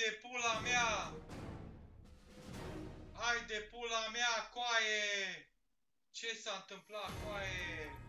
de pula mea! Hai de pula mea, coaie! Ce s-a întâmplat, coaie?